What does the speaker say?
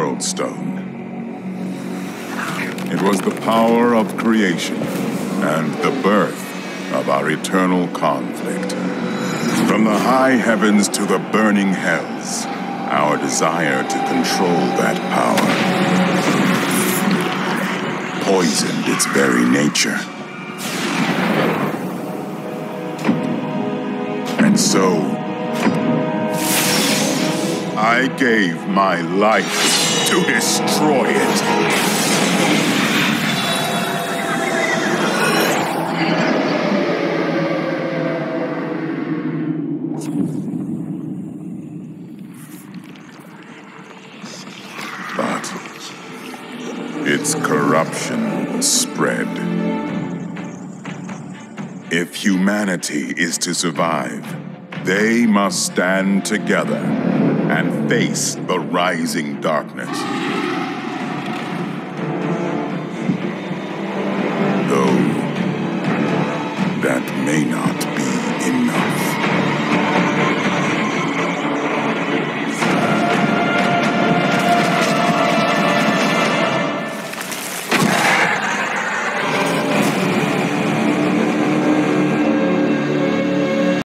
Worldstone. It was the power of creation and the birth of our eternal conflict. From the high heavens to the burning hells, our desire to control that power poisoned its very nature. And so, I gave my life to destroy it. But its corruption spread. If humanity is to survive, they must stand together and face the rising darkness.